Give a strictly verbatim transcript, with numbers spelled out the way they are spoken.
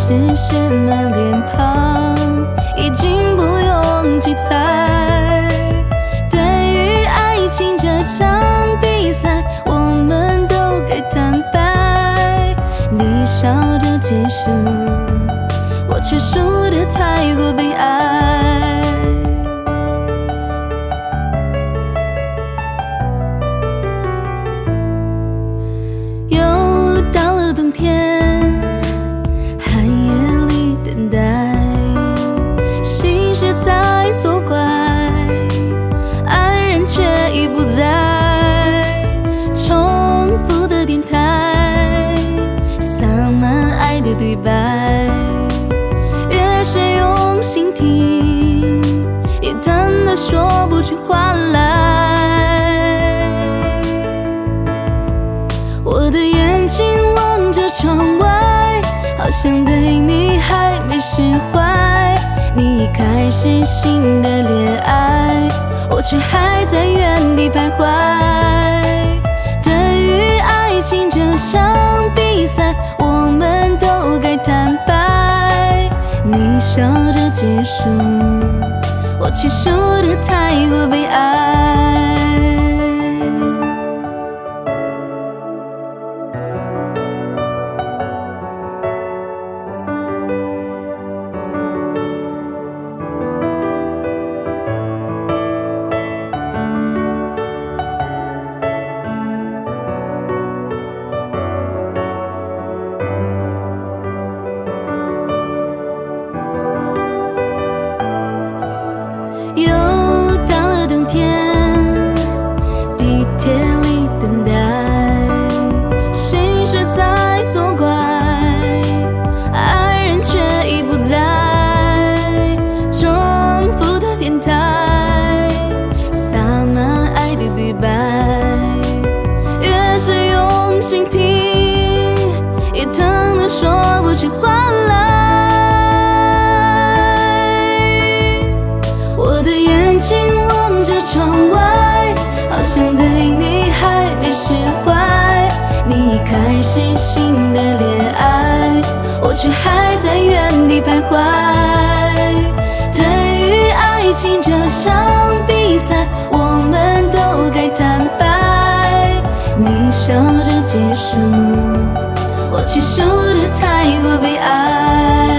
视线满脸庞，已经不用去猜。对于爱情这场比赛，我们都该坦白。你笑着结束，我却输得太过悲哀。又到了冬天，寒夜里等待，心事在作怪，爱人却已不在。重复的电台，洒满爱的对白，越是用心听，也淡得说不出话来。我的眼睛望着窗外，好像对你还没释怀。你已开始新的恋爱，我却还在原地徘徊。对于爱情这场比赛，我们都该坦白。你笑着结束，我却输得太过悲哀。又到了冬天，地铁里等待，心事在作怪，爱人却已不在。重复的电台，洒满爱的对白，越是用心听，也疼得说不出话来。我的眼睛望着窗外，好像对你还没释怀。你已开始新的恋爱，我却还在原地徘徊。对于爱情这场比赛，我们都该坦白。你笑着结束，我却输得太过悲哀。